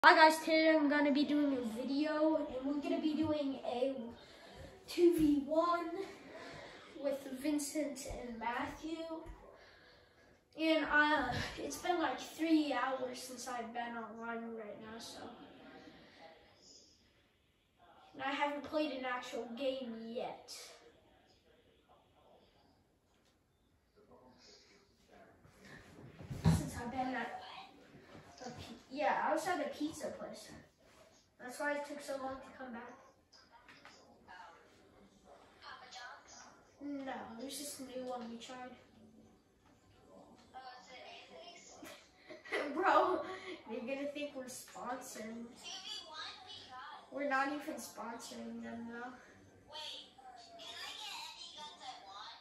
Hi guys, today I'm going to be doing a video and we're going to be doing a 2v1 with Vincent and Matthew. And it's been like 3 hours since I've been online right now, so. And I haven't played an actual game yet. Since I've been at I was at a pizza place. That's why it took so long to come back. Papa John's? No, it was just a new one we tried. Oh, is it Anthony's? Bro, they're gonna think we're sponsored. 2v1 we got. We're not even sponsoring them though. Wait, can I get any guns I want?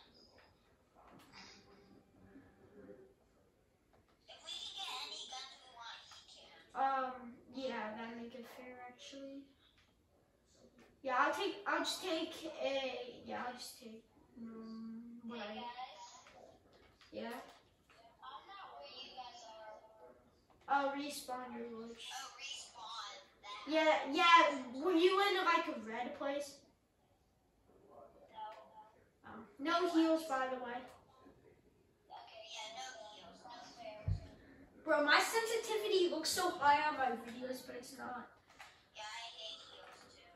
If we can get any guns we want, he can. Yeah, that'd make it fair actually. Yeah, I'll just take what Hey I, guys, yeah. I'm not where you guys are. I'll respawn your village. Oh, respawn. Yeah, were you in like a red place? No. No heals, by the way. Okay, yeah, no heals, no spares. Bro, my sensitivity looks so high on my videos, but it's not. Yeah, I hate heals too.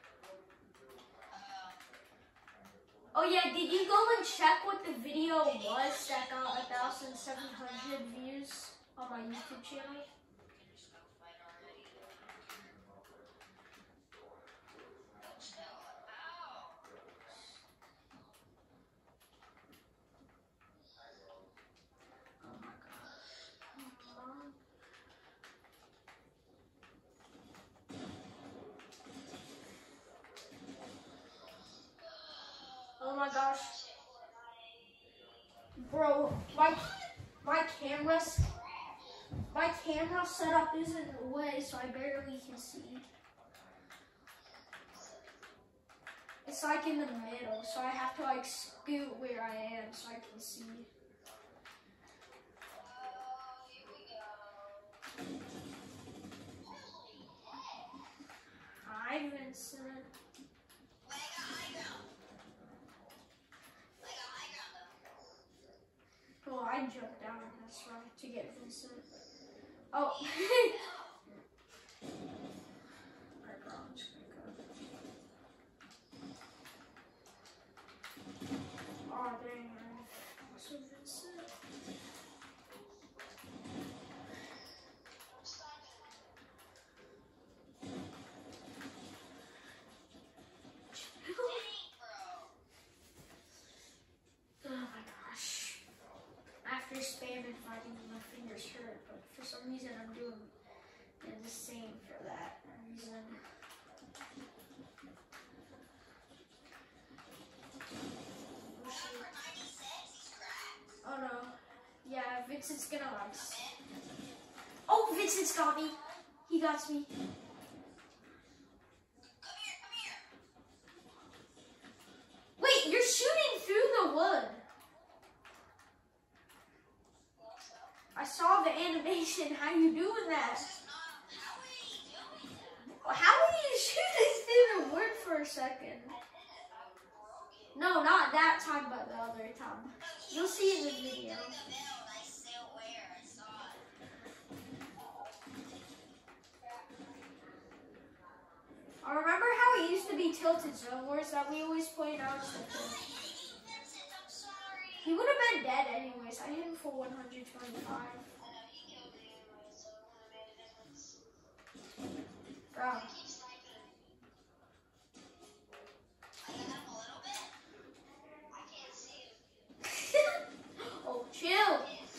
Oh yeah, did you go and check what the video was that got 1,700 views on my YouTube channel? Oh my gosh. Oh my gosh. Bro, my camera setup isn't away, so I barely can see. It's like in the middle, so I have to like scoot where I am so I can see. Hi, Vincent. Oh, I jumped down, that's right, to get Vincent. Oh. Alright, bro, I'm just gonna go. Oh, dang, I also Vincent. Oh my gosh. After spamming fighting, my fingers hurt, but for some reason I'm doing the same for that reason. Oh no. Yeah, Vincent's gonna like. Oh, Vincent's got me. He got me. Wait, you're shooting through the wood. I saw the animation. How you doing that? How are you shooting through the wood for a second? No, not that time, but the other time. You'll see in the video. I remember how it used to be Tilted Zone Wars that we always played out. He would have been dead anyways. I hit him for 125. Bro. Oh, chill.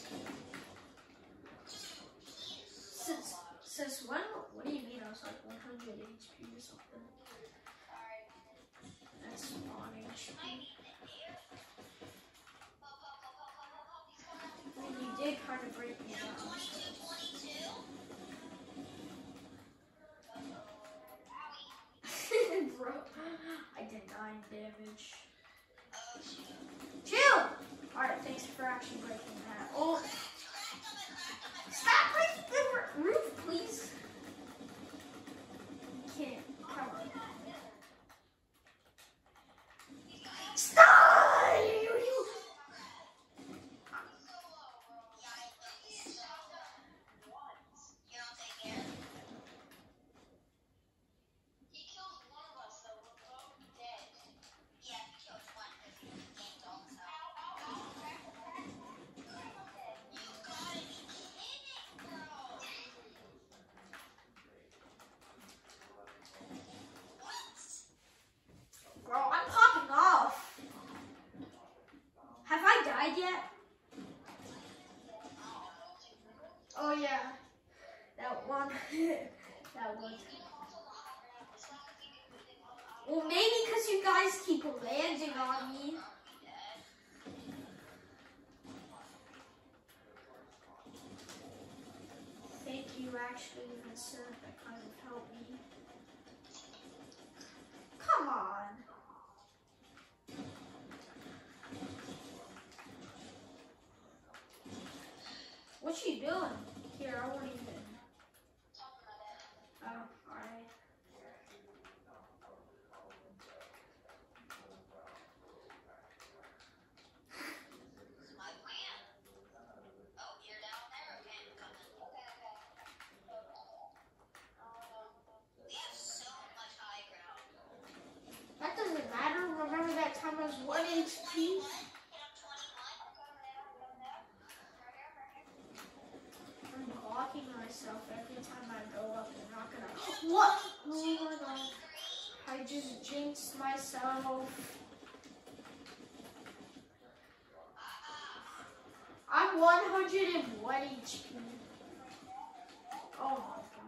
Since when? What do you mean? I was like 100 HP or something. That's on HP. I mean, you did kind of break me down. Bro, I did 9 damage. Chill! Alright, thanks for actually breaking that. Oh! Stop breaking the roof, please! That would. Well, maybe because you guys keep landing on me. Thank you, actually, Vincent. That kind of helped me. Come on. What you doing? Here, I won't even. Oh, alright. My plan. Oh, you're down there? Okay, I'm coming. We have so much high ground. That doesn't matter. Remember that time I was 1 HP? I'm blocking myself every time I go up and not gonna. What? Oh my god. I just jinxed myself. I'm 101 HP. Oh my god.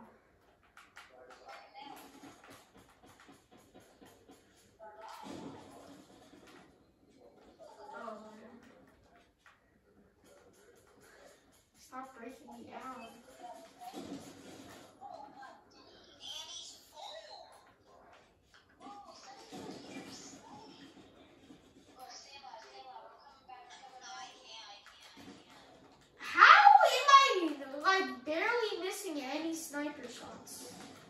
Oh man. Stop breaking me down. How am I like barely missing any sniper shots?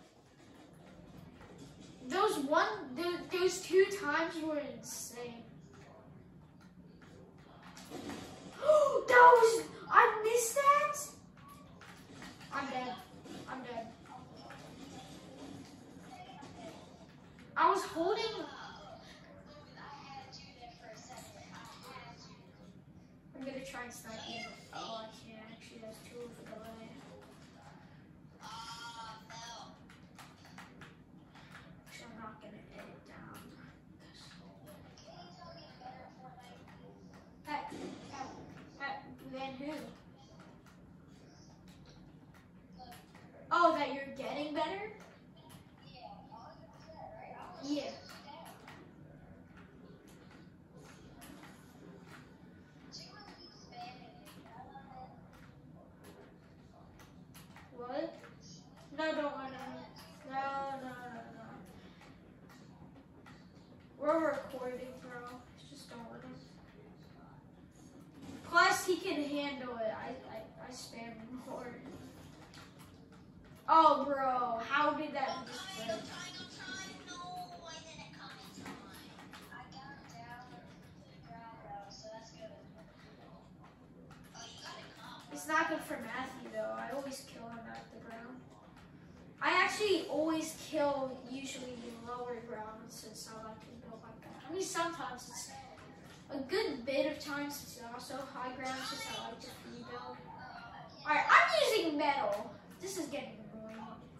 Those 2 times were insane. I missed that? I'm dead. I'm dead. I was holding. I'm gonna try and snipe you. Oh, I can't actually. That's too far away. Actually, I'm not gonna edit down. Then who? Oh, that you're getting better? Yeah. What? No, don't want to. No. We're recording, bro. Just don't want to. Plus, he can handle it. I spam him hard. Oh, bro. How did that just break? No, I didn't come in time. I got down to the ground though, so that's good. Oh, you gotta come. It's not good for Matthew, though. I always kill him at the ground. I actually always kill usually the lower ground since I like to build like that. I mean, sometimes it's a good bit of times it's also high ground since I like to rebuild. Alright, I'm using metal. This is getting annoying.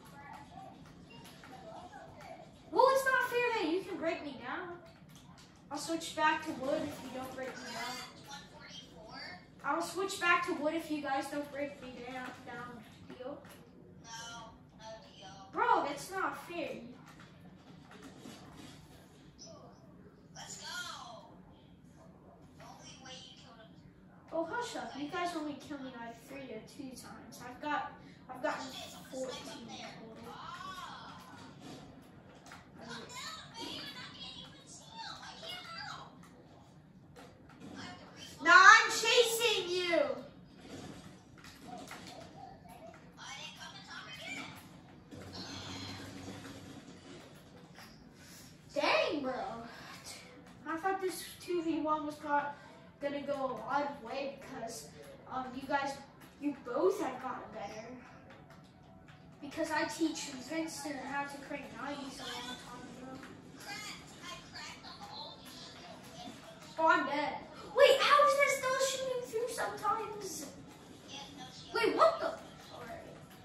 Well, it's not fair that you can break me down. I'll switch back to wood if you don't break me down. 144? I'll switch back to wood if you guys don't break me down. Deal? No deal. Bro, that's not fair. Let's go. The only way you killed him. Oh, hush up. You guys only kill me like 3 or 2 times. I've gotten 14 total. Now I'm chasing you. Dang, bro. I thought this 2v1 was gonna go a lot of way because you both have gotten better. Because I teach Vincent how to create 90s a long time ago. Oh, I'm dead. Wait, how is that still shooting through sometimes? Wait, what the? Alright.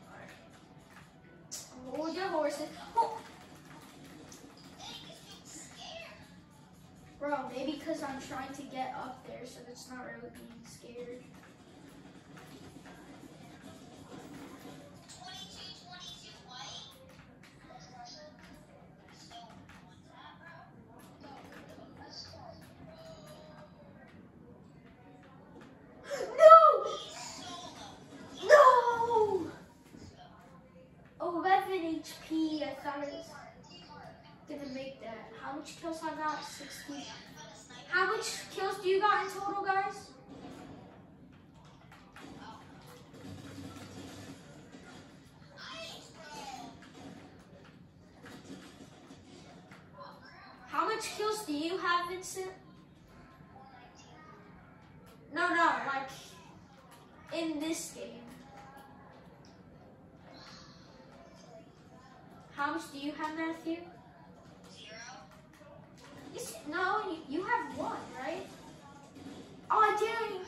Hold your horses. Oh. Bro, maybe because I'm trying to get up there, so it's not really being scared. 22 white. HP. I thought it was gonna make that. How much kills I got? 60. How much kills do you got in total, guys? How much kills do you have, Vincent? No, like in this game. How much do you have, Matthew? 0. No, you have 1, right? Oh, I didn't.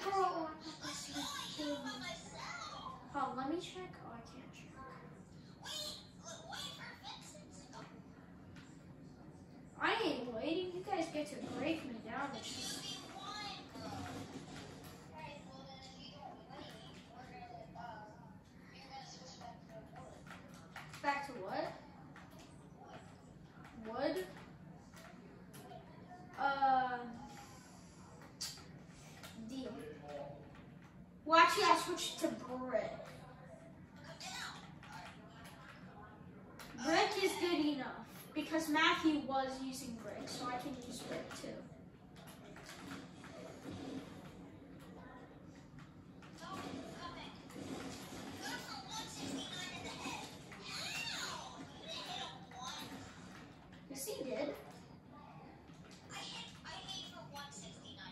Oh, let me check. Oh, I can't check. I ain't waiting. You guys get to break me down. Back to what? Wood? Deal. Well, actually, I switched to brick. Brick is good enough because Matthew was using brick, so I can use brick too. Yes, he did. I hit for 169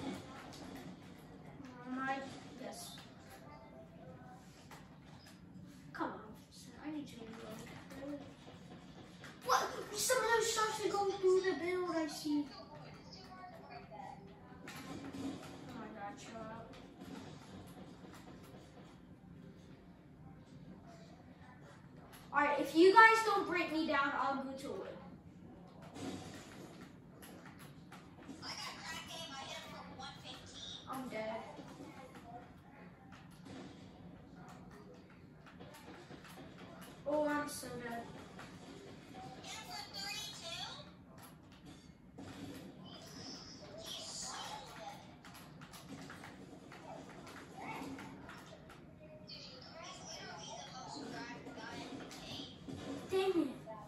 in the head. Yes. Come on, I need you to reload. What? Some of those shots are going through the build, I see. Oh my god, chill out. Alright, if you guys don't break me down, I'll go to wood. I got crack game, I hit him for 115. I'm dead. Oh, I'm so dead. Dang it.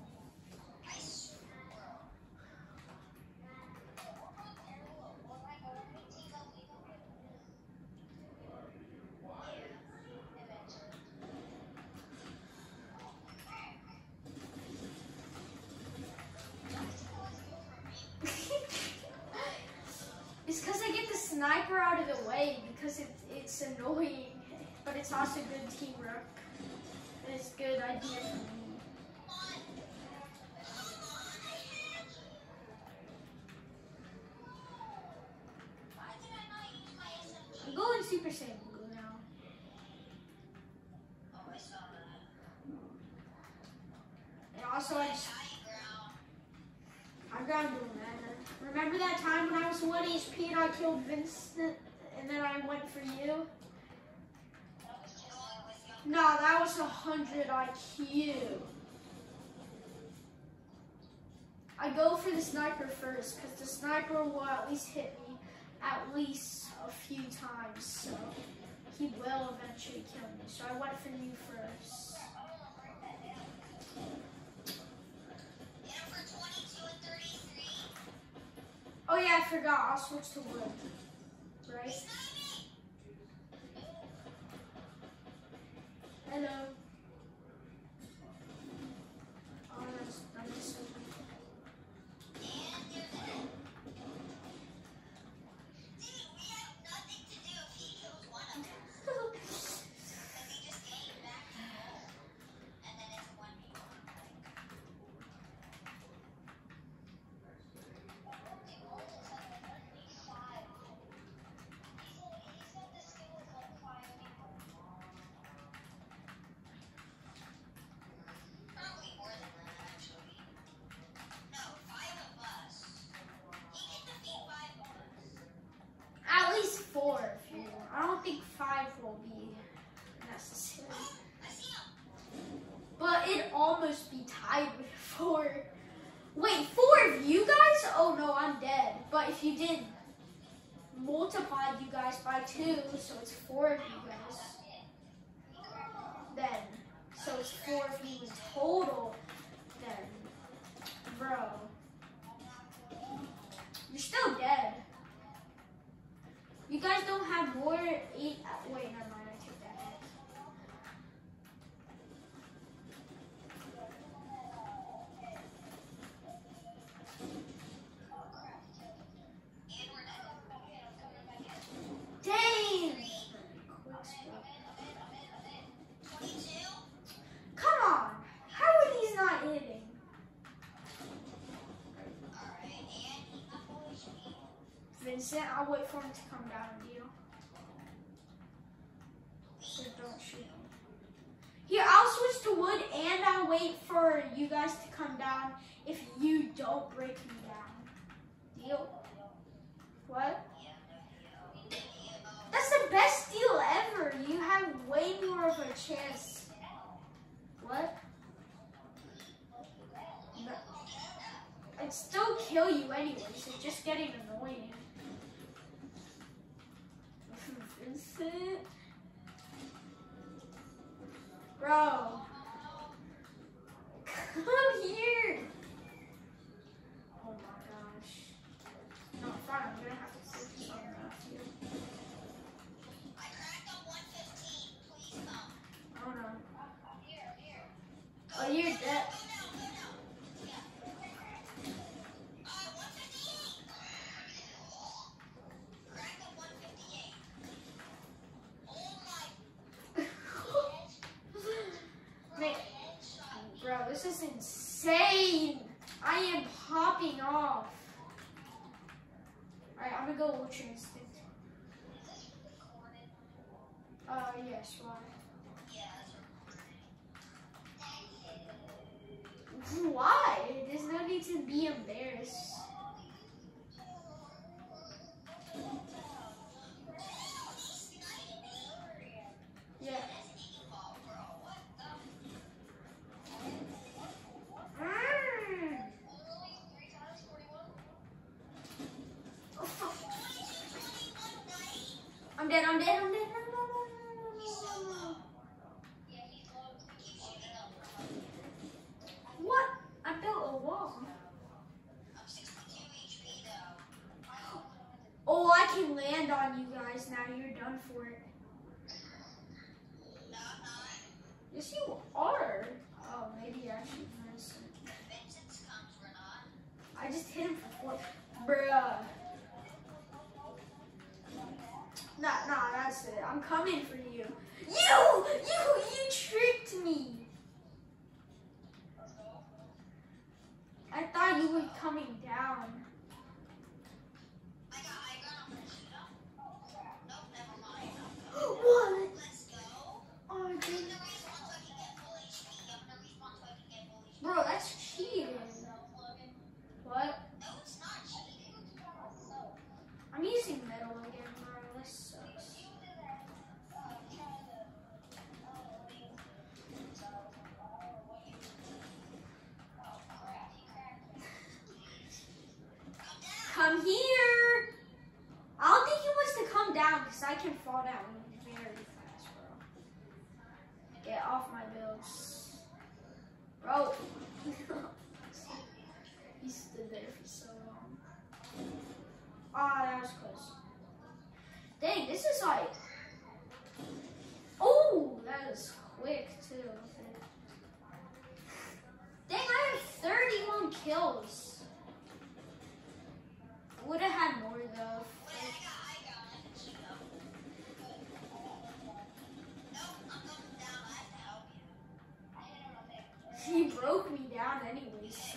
It's because I get the sniper out of the way because it's annoying, but it's also good teamwork. And it's a good idea for me. I'm going Super Saiyan Blue now. Oh, I saw that. And also, I ground doing that. Remember that time when I was 1 HP and I killed Vincent and then I went for you? No, that was 100 IQ. I go for the sniper first because the sniper will at least hit me at least a few times, so he will eventually kill me. So I went for you first. Oh yeah, I forgot. I'll switch to wood. Right? Hello. Oh, that's nice. I don't think 5 will be necessary. But it'd almost be tied with 4. Wait, 4 of you guys? Oh no, I'm dead. But if you did multiply you guys by 2, so it's 4 of you guys. Then So it's 4 of you in total. Then, bro, you're still dead. You guys don't have more 8. Wait, never mind. I take that back. Dang! Come on! How are these not hitting? Vincent, I'll wait for him to come down, deal. So don't shoot him. Here, I'll switch to wood and I'll wait for you guys to come down if you don't break me down. Deal? What? That's the best deal ever. You have way more of a chance. What? No. I'd still kill you anyway, so it's just getting annoying. Vincent? Bro. Come here. Oh my gosh. No, fine, I'm gonna have to switch on Matthew. I cracked on 115. Please come. Oh no. Here. Oh, you're dead. Go now. Yeah. 158. Cracked on 158. Oh my. Man, bro, this is insane. I am popping off. Alright, I'm gonna go Ultra Instinct. Is this recorded? Yes, why? Yeah, it's recorded. Why? There's no need to be embarrassed. Yeah. I'm dead. No. What? I built a wall. I'm 62 HP though. Oh, I can land on you guys now. You're done for it. No, I'm not. Yes, you are. Oh, maybe actually Vincent. Vincent's comes, we're not. I just hit him for 4. Bruh. Nah, that's it. I'm coming for you. You tricked me. I thought you were coming down. I got him for shooter. Nope, never mind. What? Let's go. Oh, I'm dude. gonna respawn so I can get full HP. I'm gonna respawn so I can get full HP. Bro, that's cheating. What? No, it's not cheating. I'm using metal again, bro. This sucks. Come here. I don't think he wants to come down because I can fall down very fast, bro. Get off my builds. Bro. He stood there for so long. Ah, that was close. Dang, this is like... Oh, that is quick too. Dang, I have 31 kills. Would have had more though. Wait, I got it. Shoot up. Nope, I'm going down. I have to help you. I hit him a bit. He broke me down anyways, so.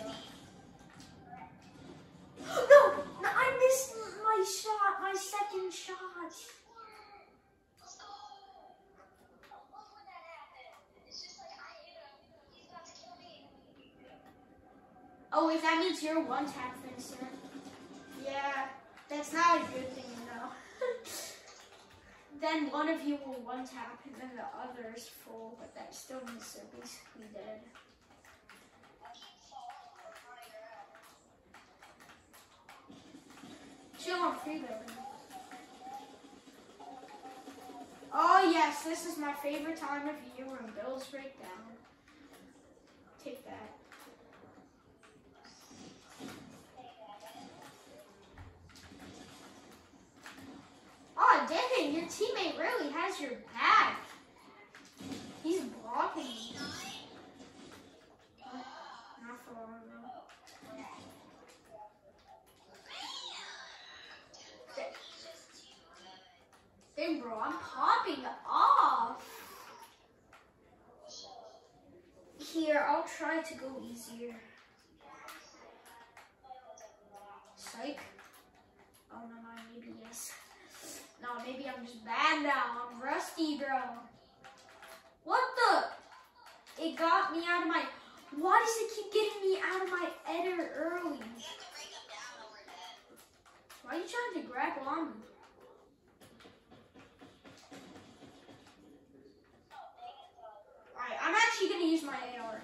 No, I missed my shot, my second shot. Let's go. Look when that happened. It's just like I hit him. He's about to kill me. Oh, wait, that means you're one tap, Vincent. Yeah, that's not a good thing, though. Then one of you will one tap, and then the other is full, but that still means they're basically dead. I keep falling in front of your head. Chill on free building. Oh yes, this is my favorite time of year when builds break down. Take that. Oh, dang, your teammate really has your back. He's blocking me. Not for long, though. Dang, bro, I'm popping off. Here, I'll try to go easier. Psych. Oh, no, maybe yes. No, maybe I'm just bad now. I'm rusty, bro. What the? It got me out of my... Why does it keep getting me out of my eder early? Why are you trying to grapple on me? Alright, I'm actually going to use my AR.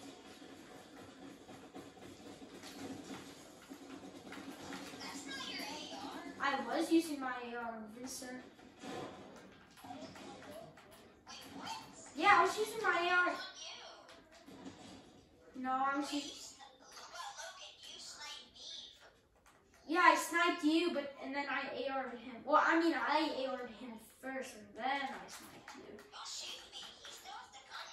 That's not your AR. I was using my AR on Vincent. Wait, what? Yeah, I was using my AR. On you. No, I was using... Logan, you sniped me. Yeah, I sniped you, and then I AR'd him. Well, I mean, I AR'd him first, and then I sniped you. Don't shoot me. He still has the gun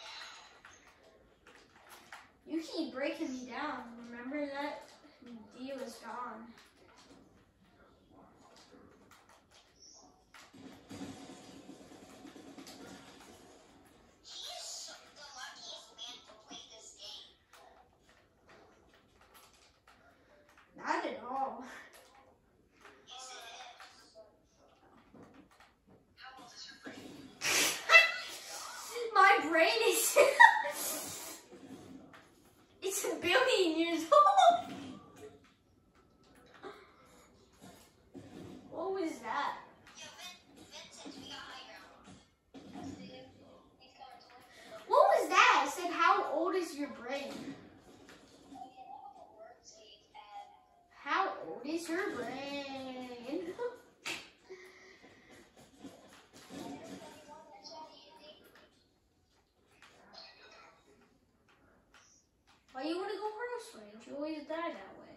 now. You keep breaking me down. Remember that? D was gone. He is the luckiest man to play this game. Not at all. Yes, it is. How old is your brain? My brain is... It's a billion years old. What was that? Yeah, Vincent, we got high ground. He's coming to What was that? I said, how old is your brain? How old is your brain? Why you want to go close range? You always die that way.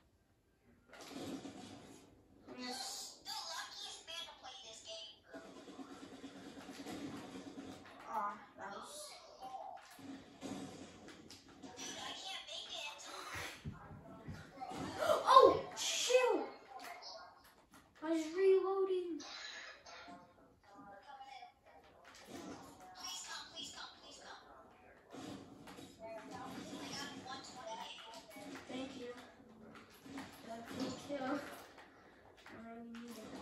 Yes. The luckiest man to play this game. Ah, that was... Dude, I can't make it. Oh, shoot! I was reloading. Please come, please come, please come. I got 128. Thank you. That good kill. I really need it.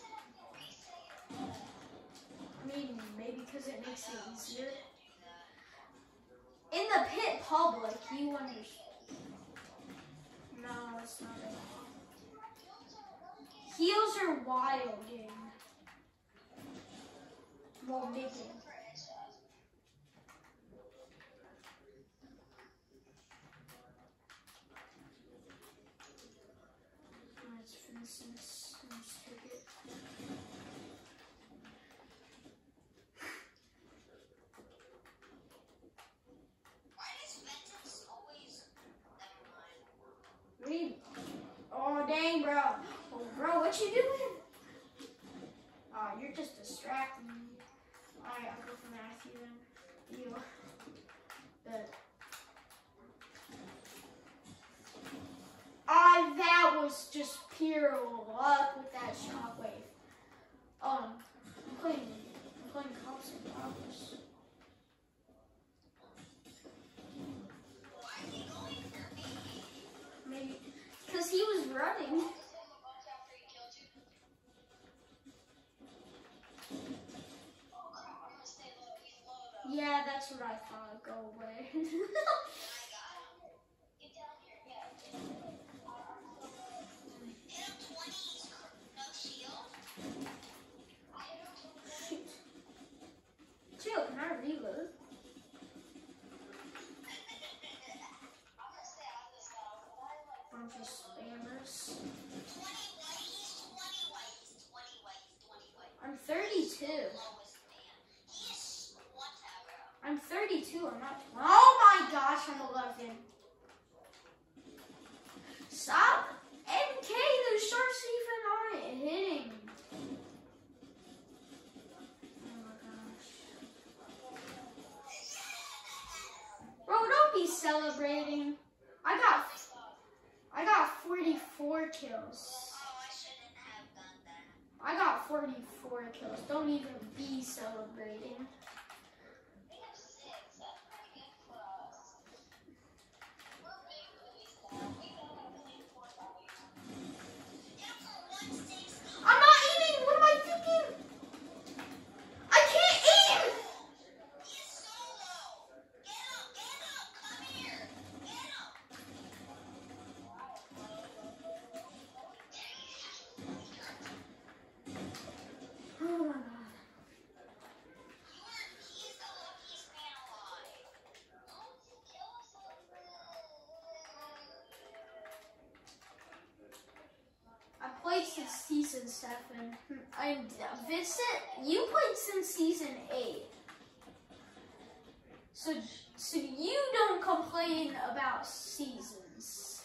I mean, maybe because it makes it easier. In the pit public, you understand. No, it's not it. Heals are wild game. Well, mid game. Let's finish this. Let's take it. Why does Vincent always... Never mind. Read. Oh, dang, bro. Oh, bro, what you doing? Oh, you're just distracting me. Alright, I'll go for Matthew then. You. But. That was just pure luck with that shockwave. I'm playing cops and robbers. Why is he going for me? Maybe because he was running. Yeah, that's what I thought. Go away. Shoot. Chill, can I reload? Bunch of spammers. 20 white. I'm 32. Lowest man. He is what, bro? I'm 32. I'm not. Oh my gosh, I'm 11. Stop! MK, the sharks even aren't hitting. Oh my gosh. Bro, don't be celebrating. I got 44 kills. Oh, I shouldn't have done that. I got 44 kills. Don't even be celebrating. We have 6. That's pretty good for us. We're big boys now. We don't have really 4 Yeah, for 160. I'm not aiming. What am I thinking? I can't aim. He's so low. Get up, come here. Get up. Oh my god. He's the luckiest man alive. Kill us all. I played since season 7. Vincent, you played since season 8. So you don't complain about seasons.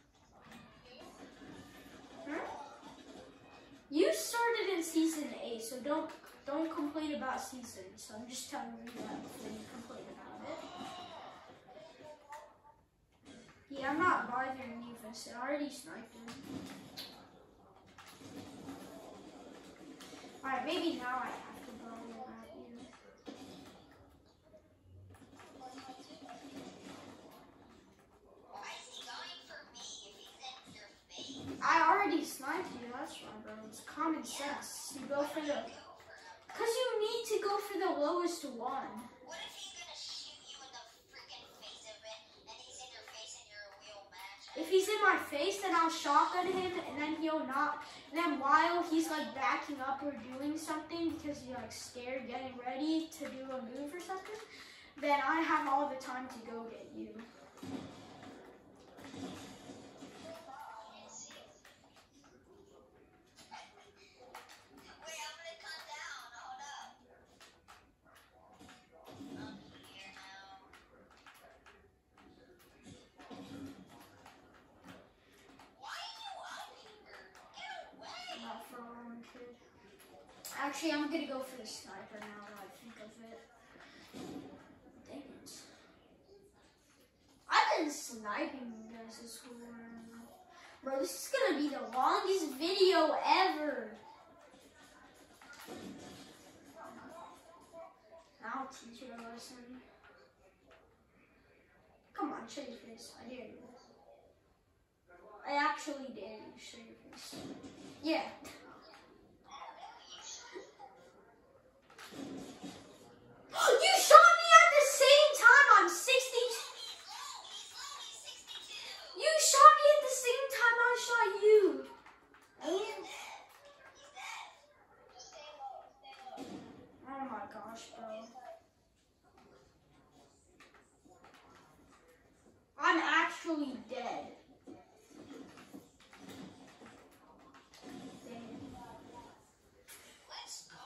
You started in season 8, so don't complain about seasons. I'm just telling you that before you complain about it. Yeah, I'm not bothering you, Vincent. I already sniped him. Alright, maybe now I have to go at you. Why is he going for me if he's in your face? I already sniped you, that's why, bro. It's common sense. You go for the... Because you need to go for the lowest one. What if he's gonna shoot you in the freaking face of it, and he's in your face and you're a real match? If he's in my face, then I'll shotgun him, and then he'll not... And then while he's like backing up or doing something because he's like scared, getting ready to do a move or something, then I have all the time to go get you. Wait, I'm gonna come down. Hold up. I'm here now. Why are you up here? Get away! Not for a long kid. Actually, I'm gonna go for the sniper now that I think of it. Dang it. I've been sniping you guys this whole round. Bro, this is gonna be the longest video ever. I'll teach you a lesson. Come on, show your face. I dare you. I actually dare you. Show your face. Yeah. You shot me at the same time. I'm 60. You shot me at the same time I shot you. Oh my gosh, bro. I'm actually dead. Dang. Let's go.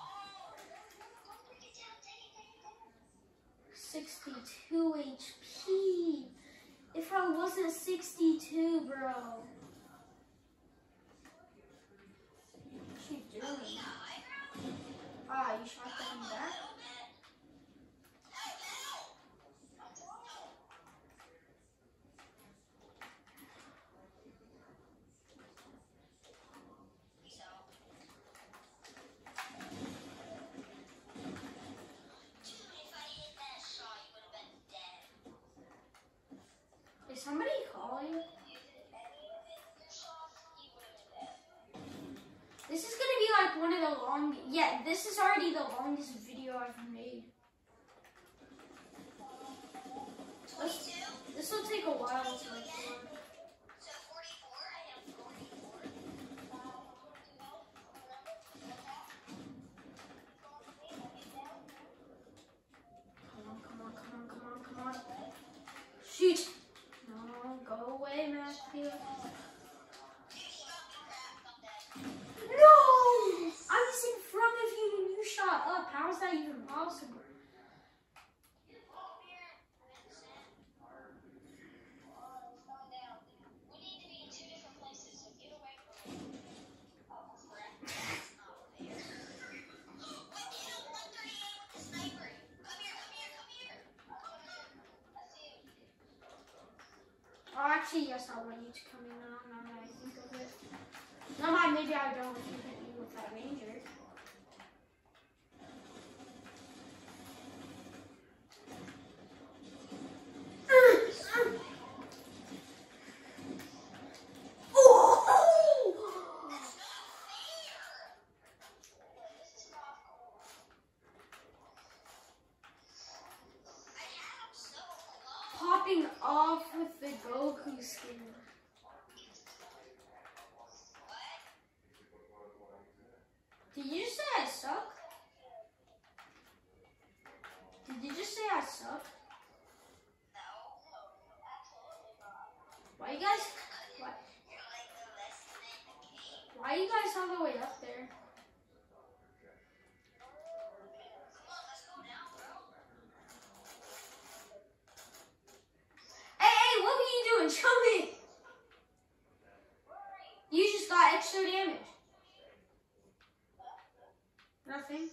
62 HP. If I wasn't 62, bro. What you doing? Ah, you shot them back? Is somebody calling? This is gonna be like one of the long. Yeah, this is already the longest video I've made. This will take a while to record. So 44, I have 44. Come on. Shoot! No, go away, Matthew. No! I was in front of you when you shot up. How is that even possible? Oh, actually, yes, I want you to come in now. Now that I think of it. No, mind, maybe I don't if you hit me with that ranger. Popping off with the Goku skin. Did you just say I suck? Did you just say I suck? Why you guys? Why are you guys all the way up there? Hey, what were you doing? Show me. You just got extra damage. Nothing.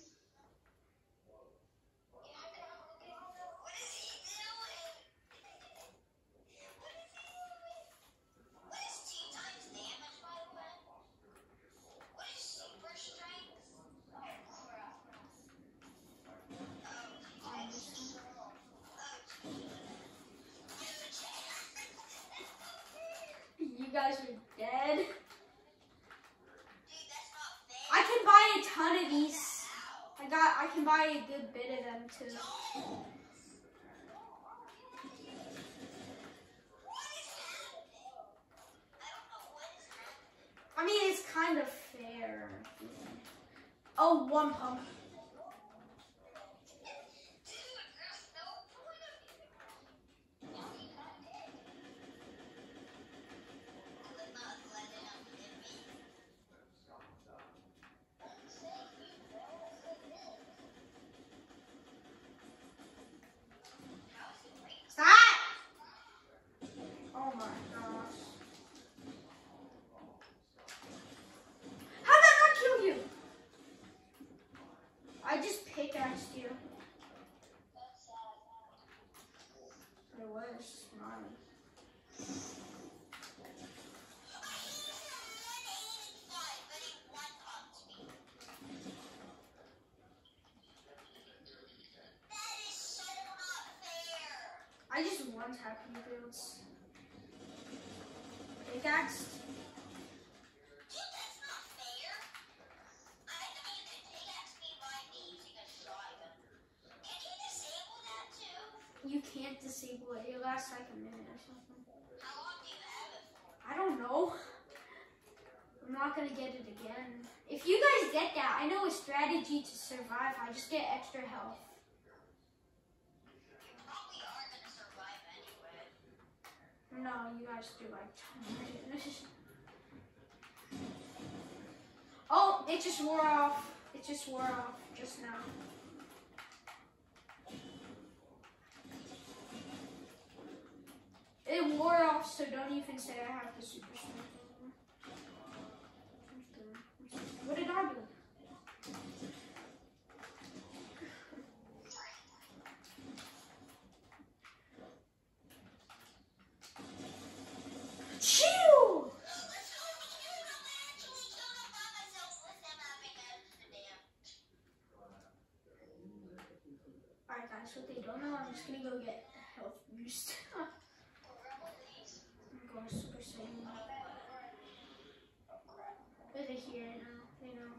You guys are dead. I can buy a ton of these. I can buy a good bit of them too. I mean, it's kind of fair. Oh, one pump. Stop! Oh my gosh. How did I not kill you? I just pickaxed you. It was smiling. I just one tap you builds. Pickaxe. Dude, that's not fair. I know you can pickaxe me by me using a shotgun. Can you disable that too? You can't disable it. It lasts like a minute or something. How long do you have it for? I don't know. I'm not gonna get it again. If you guys get that, I know a strategy to survive. I just get extra health. You probably are gonna survive anyway. No, you guys do like ton of damage. Oh, it just wore off. It just wore off just now. It wore off, so don't even say I have the super strength. What did I do? Chew! Alright guys, what they don't know, I'm just gonna go get a health boost. I'm going super saiyan. But they're here now, they know.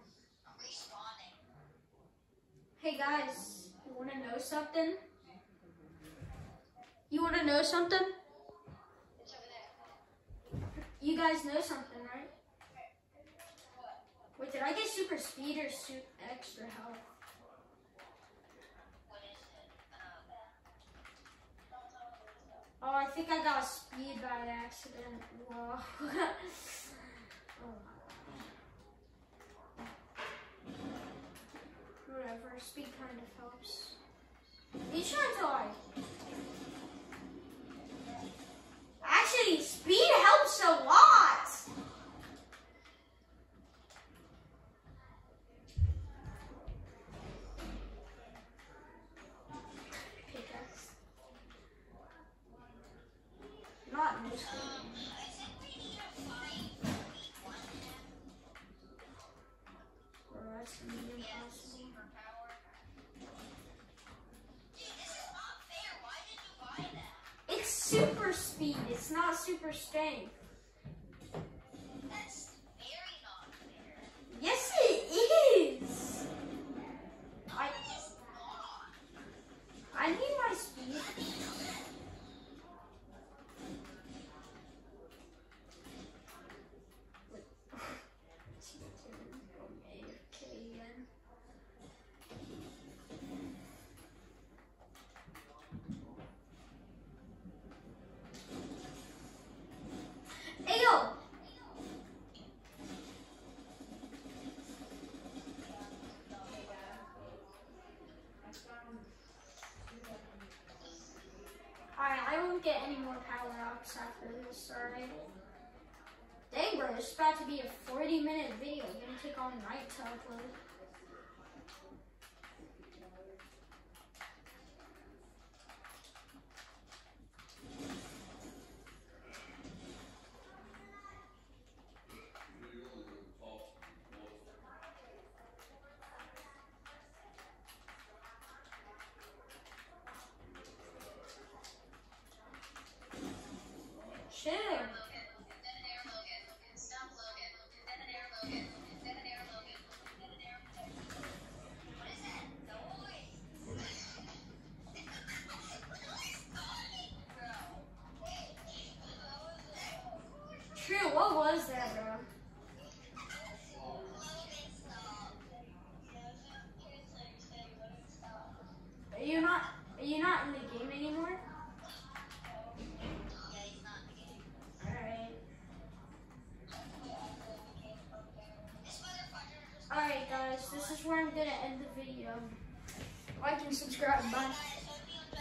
Hey guys, you wanna know something? You wanna know something? You guys know something, right? Wait, did I get super speed or extra health? Oh, I think I got speed by accident. Whoa. Oh my gosh. Whatever, speed kind of helps. Are you trying to lie? Actually, speed helps a lot. Pickaxe. Not me. screen. I think we need a 5v1 map. Bro, that's gonna be Yeah, impossible. superpower. Dude, this is not fair. Why did you buy that? It's super speed. It's not super strength. That's very not fair. Yes, it is. It's not. I need my speed. AFK again. Ayo! Alright, I won't get any more power-ups after this, alright? Dang, bro, it's about to be a 40-minute video. It's gonna take all night to upload. Chill. Dead and air Logan. Stop Logan. Dead and air Logan. Dead and air Logan. Dead and air Logan. What is that noise? True, what was that, bro? Are you not in the game anymore? Alright. Alright guys, this is where I'm gonna end the video. Like and subscribe, bye.